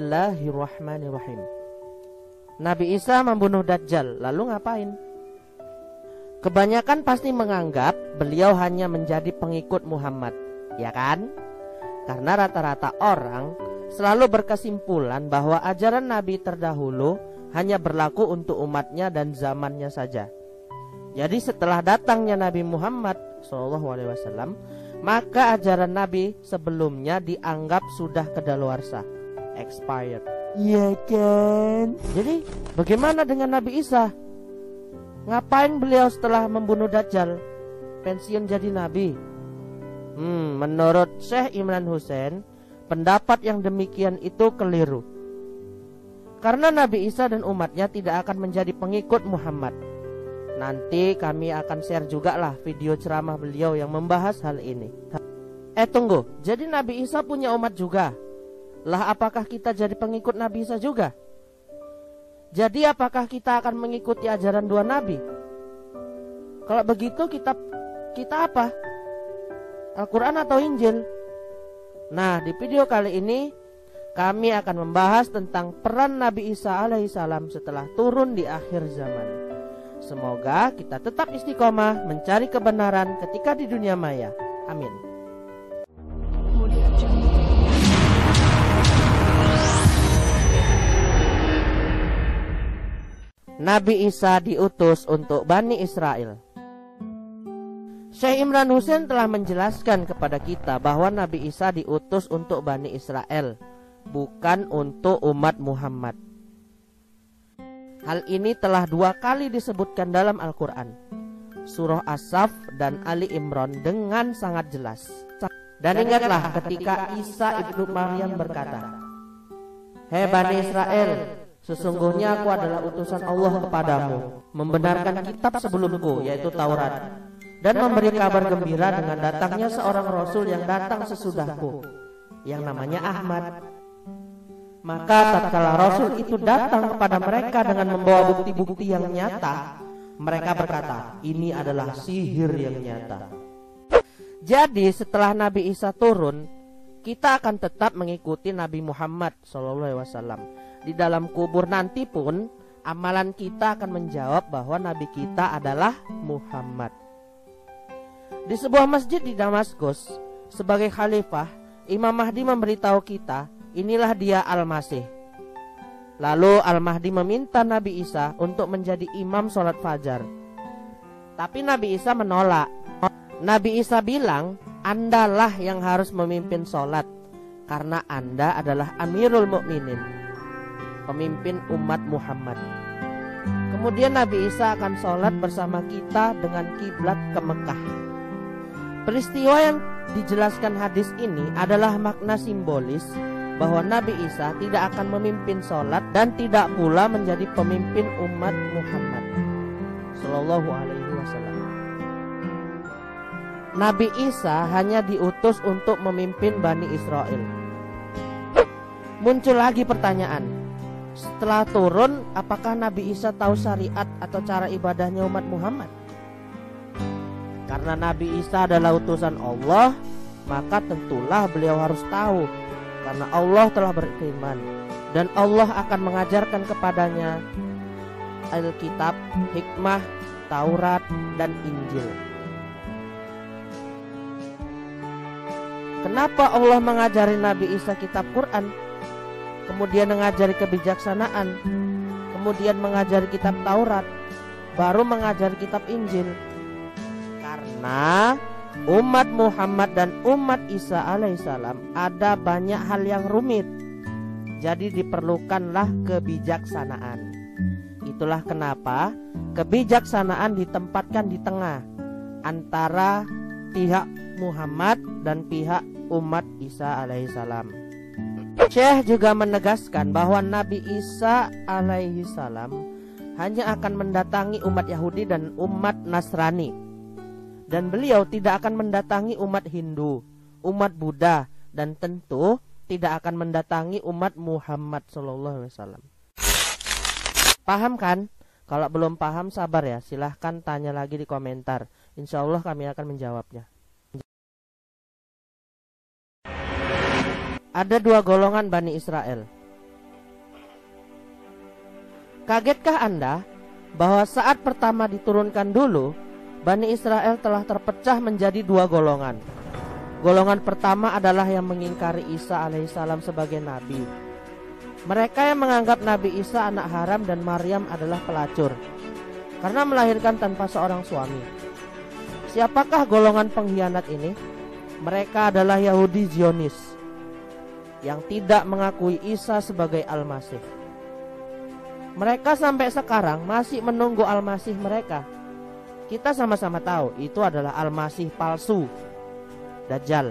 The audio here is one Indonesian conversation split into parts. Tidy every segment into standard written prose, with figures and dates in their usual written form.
Bismillahirrahmanirrahim. Nabi Isa membunuh Dajjal, lalu ngapain? Kebanyakan pasti menganggap beliau hanya menjadi pengikut Muhammad, ya kan? Karena rata-rata orang selalu berkesimpulan bahwa ajaran Nabi terdahulu hanya berlaku untuk umatnya dan zamannya saja. Jadi setelah datangnya Nabi Muhammad SAW, maka ajaran Nabi sebelumnya dianggap sudah kedaluarsa, expired. Iya kan? Jadi bagaimana dengan Nabi Isa? Ngapain beliau setelah membunuh Dajjal pensiun jadi Nabi? Menurut Syekh Imran Hussein, pendapat yang demikian itu keliru. Karena Nabi Isa dan umatnya tidak akan menjadi pengikut Muhammad. Nanti kami akan share juga lah video ceramah beliau yang membahas hal ini. Tunggu, jadi Nabi Isa punya umat juga? Lah apakah kita jadi pengikut Nabi Isa juga? Jadi apakah kita akan mengikuti ajaran dua Nabi? Kalau begitu kita apa? Al-Quran atau Injil? Nah, di video kali ini kami akan membahas tentang peran Nabi Isa alaihissalam setelah turun di akhir zaman. Semoga kita tetap istiqomah mencari kebenaran ketika di dunia maya. Amin. Nabi Isa diutus untuk Bani Israel. Syekh Imran Hussein telah menjelaskan kepada kita bahwa Nabi Isa diutus untuk Bani Israel, bukan untuk umat Muhammad. Hal ini telah 2 kali disebutkan dalam Al-Quran, Surah As-Saff dan Ali Imran dengan sangat jelas. Dan ingatlah ketika Isa ibnu Maryam berkata, "Hei Bani Israel, sesungguhnya aku adalah utusan Allah kepadamu, membenarkan kitab sebelumku yaitu Taurat, dan memberi kabar gembira dengan datangnya seorang Rasul yang datang sesudahku, yang namanya Ahmad." Maka tatkala Rasul itu datang kepada mereka dengan membawa bukti-bukti yang nyata, mereka berkata, "Ini adalah sihir yang nyata." Jadi setelah Nabi Isa turun, kita akan tetap mengikuti Nabi Muhammad SAW. Di dalam kubur nanti pun amalan kita akan menjawab bahwa Nabi kita adalah Muhammad. Di sebuah masjid di Damaskus, sebagai khalifah, Imam Mahdi memberitahu kita, inilah dia Al-Masih. Lalu Al-Mahdi meminta Nabi Isa untuk menjadi imam sholat fajar. Tapi Nabi Isa menolak. Nabi Isa bilang, "Andalah yang harus memimpin sholat, karena Anda adalah Amirul Mukminin, pemimpin umat Muhammad." Kemudian Nabi Isa akan sholat bersama kita dengan kiblat ke Mekah. Peristiwa yang dijelaskan hadis ini adalah makna simbolis bahwa Nabi Isa tidak akan memimpin sholat dan tidak pula menjadi pemimpin umat Muhammad Sallallahu Alaihi Wasallam. Nabi Isa hanya diutus untuk memimpin Bani Israel. Muncul lagi pertanyaan, setelah turun apakah Nabi Isa tahu syariat atau cara ibadahnya umat Muhammad? Karena Nabi Isa adalah utusan Allah, maka tentulah beliau harus tahu. Karena Allah telah berfirman, dan Allah akan mengajarkan kepadanya Alkitab, hikmah, Taurat, dan Injil. Kenapa Allah mengajari Nabi Isa kitab Quran, kemudian mengajari kebijaksanaan, kemudian mengajari kitab Taurat, baru mengajari kitab Injil? Karena umat Muhammad dan umat Isa alaihissalam ada banyak hal yang rumit. Jadi diperlukanlah kebijaksanaan. Itulah kenapa kebijaksanaan ditempatkan di tengah antara pihak Muhammad dan pihak umat Isa alaihissalam. Syekh juga menegaskan bahwa Nabi Isa alaihissalam hanya akan mendatangi umat Yahudi dan umat Nasrani, dan beliau tidak akan mendatangi umat Hindu, umat Buddha, dan tentu tidak akan mendatangi umat Muhammad SAW. Paham kan? Kalau belum paham sabar ya, silahkan tanya lagi di komentar. Insya Allah kami akan menjawabnya. Ada 2 golongan Bani Israel. Kagetkah Anda bahwa saat pertama diturunkan dulu, Bani Israel telah terpecah menjadi dua golongan. Golongan pertama adalah yang mengingkari Isa alaihissalam sebagai nabi. Mereka yang menganggap Nabi Isa anak haram dan Maryam adalah pelacur karena melahirkan tanpa seorang suami. Siapakah golongan pengkhianat ini? Mereka adalah Yahudi Zionis yang tidak mengakui Isa sebagai Al-Masih. Mereka sampai sekarang masih menunggu Al-Masih mereka. Kita sama-sama tahu itu adalah Al-Masih palsu, Dajjal.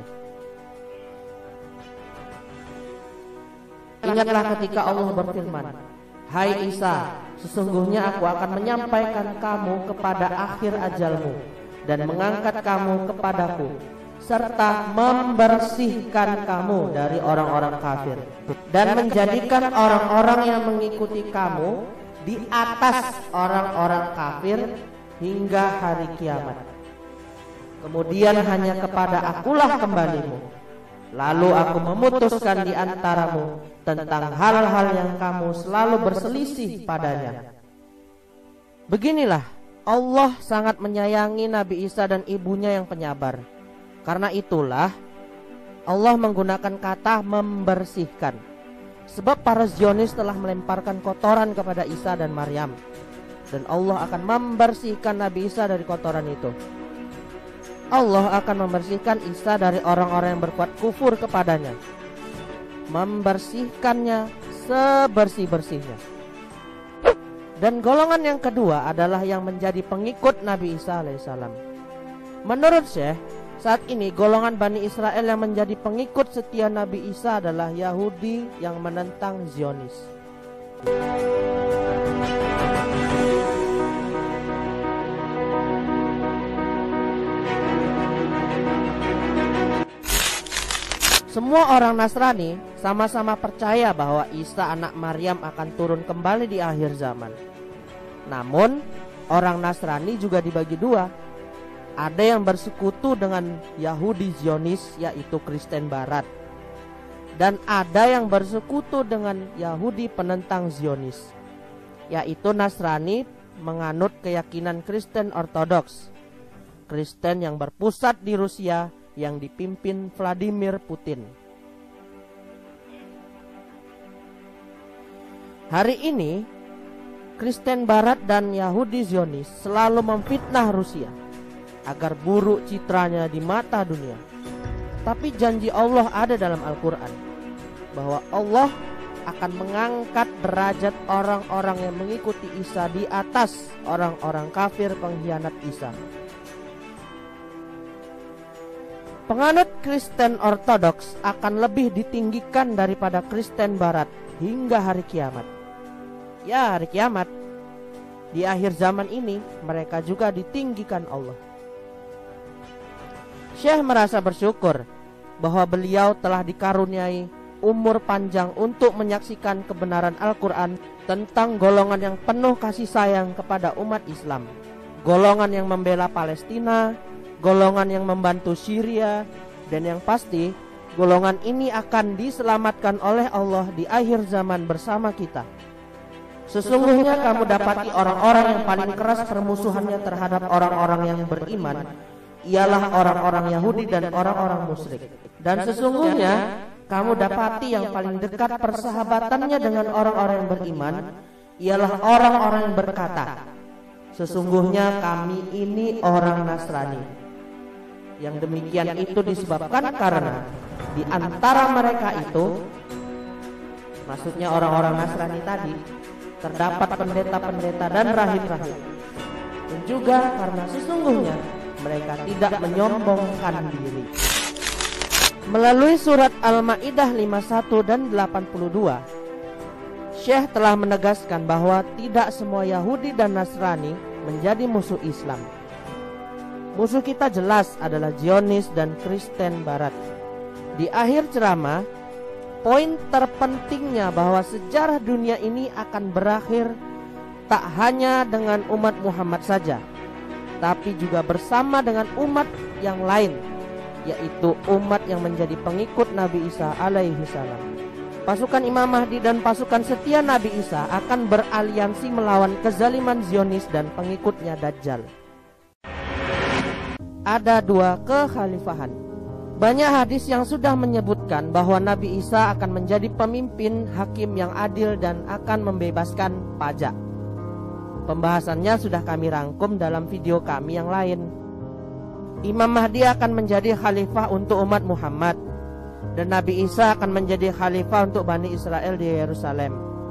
Ingatlah ketika Allah berfirman, "Hai Isa, sesungguhnya aku akan menyampaikan kamu kepada akhir ajalmu dan mengangkat kamu kepadaku, serta membersihkan kamu dari orang-orang kafir dan menjadikan orang-orang yang mengikuti kamu di atas orang-orang kafir hingga hari kiamat. Kemudian hanya kepada akulah kembalimu. Lalu aku memutuskan di antaramu tentang hal-hal yang kamu selalu berselisih padanya." Beginilah, Allah sangat menyayangi Nabi Isa dan ibunya yang penyabar. Karena itulah Allah menggunakan kata membersihkan. Sebab para Zionis telah melemparkan kotoran kepada Isa dan Maryam, dan Allah akan membersihkan Nabi Isa dari kotoran itu. Allah akan membersihkan Isa dari orang-orang yang berbuat kufur kepadanya, membersihkannya sebersih-bersihnya. Dan golongan yang kedua adalah yang menjadi pengikut Nabi Isa alaihissalam. Menurut Syekh, saat ini golongan Bani Israel yang menjadi pengikut setia Nabi Isa adalah Yahudi yang menentang Zionis. Semua orang Nasrani sama-sama percaya bahwa Isa anak Maryam akan turun kembali di akhir zaman. Namun, orang Nasrani juga dibagi dua. Ada yang bersekutu dengan Yahudi Zionis, yaitu Kristen Barat, dan ada yang bersekutu dengan Yahudi penentang Zionis, yaitu Nasrani menganut keyakinan Kristen Ortodoks, Kristen yang berpusat di Rusia yang dipimpin Vladimir Putin. Hari ini, Kristen Barat dan Yahudi Zionis selalu memfitnah Rusia agar buruk citranya di mata dunia. Tapi janji Allah ada dalam Al-Quran, bahwa Allah akan mengangkat derajat orang-orang yang mengikuti Isa di atas orang-orang kafir pengkhianat Isa. Penganut Kristen Ortodoks akan lebih ditinggikan daripada Kristen Barat hingga hari kiamat. Ya, hari kiamat. Di akhir zaman ini mereka juga ditinggikan Allah. Syekh merasa bersyukur bahwa beliau telah dikaruniai umur panjang untuk menyaksikan kebenaran Al-Quran tentang golongan yang penuh kasih sayang kepada umat Islam, golongan yang membela Palestina, golongan yang membantu Syria, dan yang pasti golongan ini akan diselamatkan oleh Allah di akhir zaman bersama kita. Sesungguhnya kamu dapati orang-orang yang paling keras permusuhannya terhadap orang-orang yang beriman ialah orang-orang Yahudi dan orang-orang musyrik. Dan sesungguhnya kamu dapati yang paling dekat persahabatannya dengan orang-orang yang beriman ialah orang-orang yang berkata, "Sesungguhnya kami ini orang Nasrani." Yang demikian itu disebabkan karena di antara mereka itu, maksudnya orang-orang Nasrani tadi, terdapat pendeta-pendeta dan rahib-rahib. Dan juga karena sesungguhnya mereka tidak menyombongkan diri. Melalui surat Al-Maidah 51 dan 82, Syekh telah menegaskan bahwa tidak semua Yahudi dan Nasrani menjadi musuh Islam. Musuh kita jelas adalah Zionis dan Kristen Barat. Di akhir ceramah, poin terpentingnya bahwa sejarah dunia ini akan berakhir tak hanya dengan umat Muhammad saja, tapi juga bersama dengan umat yang lain, yaitu umat yang menjadi pengikut Nabi Isa alaihi salam. pasukan Imam Mahdi dan pasukan setia Nabi Isa akan beraliansi melawan kezaliman Zionis dan pengikutnya Dajjal. Ada 2 kekhalifahan. Banyak hadis yang sudah menyebutkan bahwa Nabi Isa akan menjadi pemimpin hakim yang adil dan akan membebaskan pajak. Pembahasannya sudah kami rangkum dalam video kami yang lain. Imam Mahdi akan menjadi khalifah untuk umat Muhammad, dan Nabi Isa akan menjadi khalifah untuk Bani Israel di Yerusalem.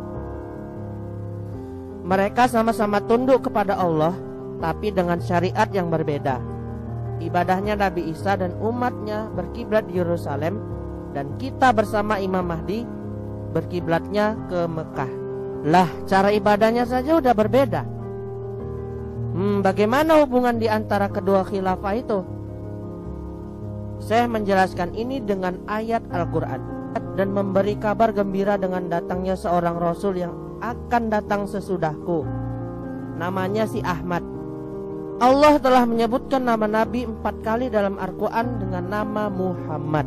Mereka sama-sama tunduk kepada Allah, tapi dengan syariat yang berbeda. Ibadahnya Nabi Isa dan umatnya berkiblat di Yerusalem, dan kita bersama Imam Mahdi berkiblatnya ke Mekah. Lah, cara ibadahnya saja udah berbeda. Bagaimana hubungan di antara kedua khilafah itu? Saya menjelaskan ini dengan ayat Al-Quran dan memberi kabar gembira dengan datangnya seorang Rasul yang akan datang sesudahku. Namanya si Ahmad. Allah telah menyebutkan nama Nabi 4 kali dalam Al-Quran dengan nama Muhammad.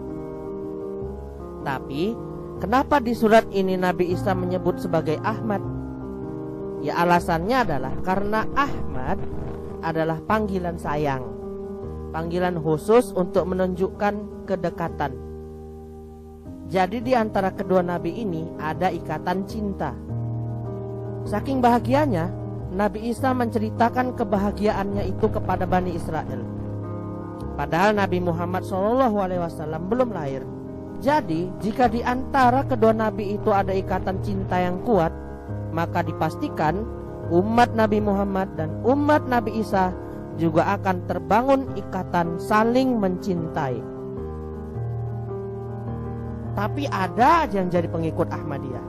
Tapi kenapa di surat ini Nabi Isa menyebut sebagai Ahmad? Ya, alasannya adalah karena Ahmad adalah panggilan sayang, panggilan khusus untuk menunjukkan kedekatan. Jadi di antara kedua nabi ini ada ikatan cinta. Saking bahagianya, Nabi Isa menceritakan kebahagiaannya itu kepada Bani Israel. Padahal Nabi Muhammad SAW belum lahir. Jadi jika di antara kedua nabi itu ada ikatan cinta yang kuat, maka dipastikan umat Nabi Muhammad dan umat Nabi Isa juga akan terbangun ikatan saling mencintai. Tapi ada aja yang jadi pengikut Ahmadiyah.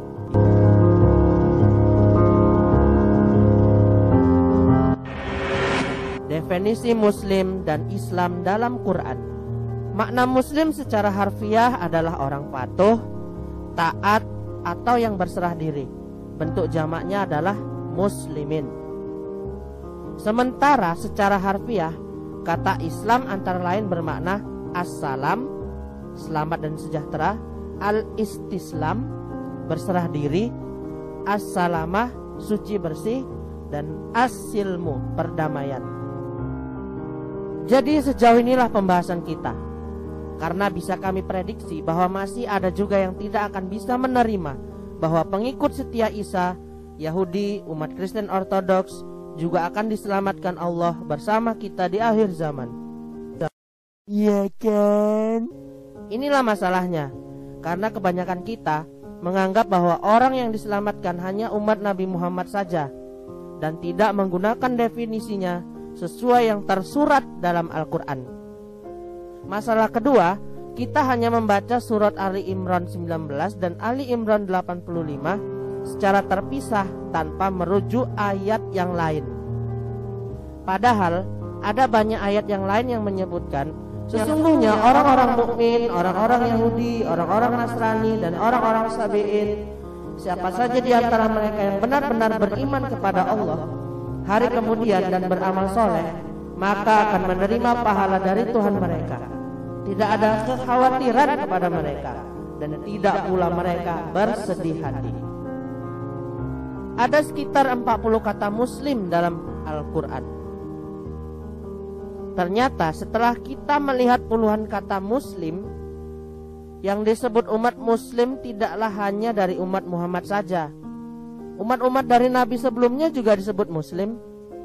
Definisi Muslim dan Islam dalam Quran. Makna Muslim secara harfiah adalah orang patuh, taat, atau yang berserah diri. Bentuk jamaknya adalah muslimin. Sementara secara harfiah, kata Islam antara lain bermakna assalam, selamat dan sejahtera, al-istislam, berserah diri, as-salamah, suci bersih, dan as-silmu, perdamaian. Jadi sejauh inilah pembahasan kita. Karena bisa kami prediksi bahwa masih ada juga yang tidak akan bisa menerima bahwa pengikut setia Isa, Yahudi, umat Kristen Ortodoks juga akan diselamatkan Allah bersama kita di akhir zaman. Iya kan? Inilah masalahnya. Karena kebanyakan kita menganggap bahwa orang yang diselamatkan hanya umat Nabi Muhammad saja, dan tidak menggunakan definisinya sesuai yang tersurat dalam Al-Quran. Masalah kedua, kita hanya membaca surat Ali Imran 19 dan Ali Imran 85 secara terpisah tanpa merujuk ayat yang lain. Padahal ada banyak ayat yang lain yang menyebutkan sesungguhnya orang-orang mukmin, orang-orang Yahudi, orang-orang Nasrani, dan orang-orang Sabi'in, siapa saja di antara mereka yang benar-benar beriman kepada Allah hari kemudian dan beramal soleh, maka akan menerima pahala dari Tuhan mereka. Tidak ada kekhawatiran kepada mereka, dan tidak pula mereka bersedih hati. Ada sekitar 40 kata muslim dalam Al-Quran. Ternyata setelah kita melihat puluhan kata muslim, yang disebut umat muslim tidaklah hanya dari umat Muhammad saja. Umat-umat dari Nabi sebelumnya juga disebut muslim.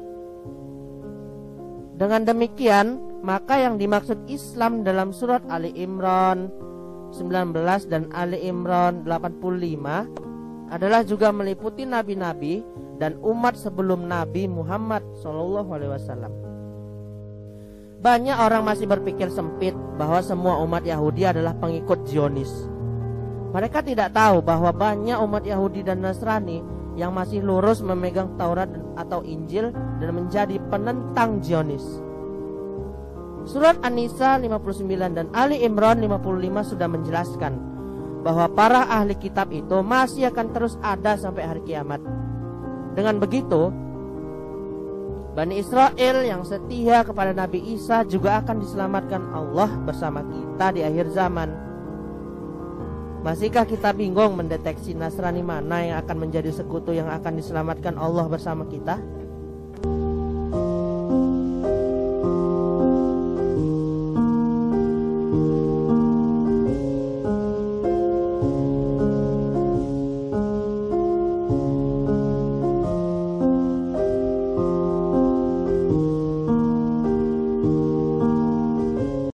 Dengan demikian, maka yang dimaksud Islam dalam surat Ali Imran 19 dan Ali Imran 85 adalah juga meliputi nabi-nabi dan umat sebelum Nabi Muhammad SAW. Banyak orang masih berpikir sempit bahwa semua umat Yahudi adalah pengikut Zionis. Mereka tidak tahu bahwa banyak umat Yahudi dan Nasrani yang masih lurus memegang Taurat atau Injil dan menjadi penentang Zionis. Surat An-Nisa 59 dan Ali Imran 55 sudah menjelaskan bahwa para ahli kitab itu masih akan terus ada sampai hari kiamat. Dengan begitu, Bani Israel yang setia kepada Nabi Isa juga akan diselamatkan Allah bersama kita di akhir zaman. Masihkah kita bingung mendeteksi Nasrani mana yang akan menjadi sekutu yang akan diselamatkan Allah bersama kita?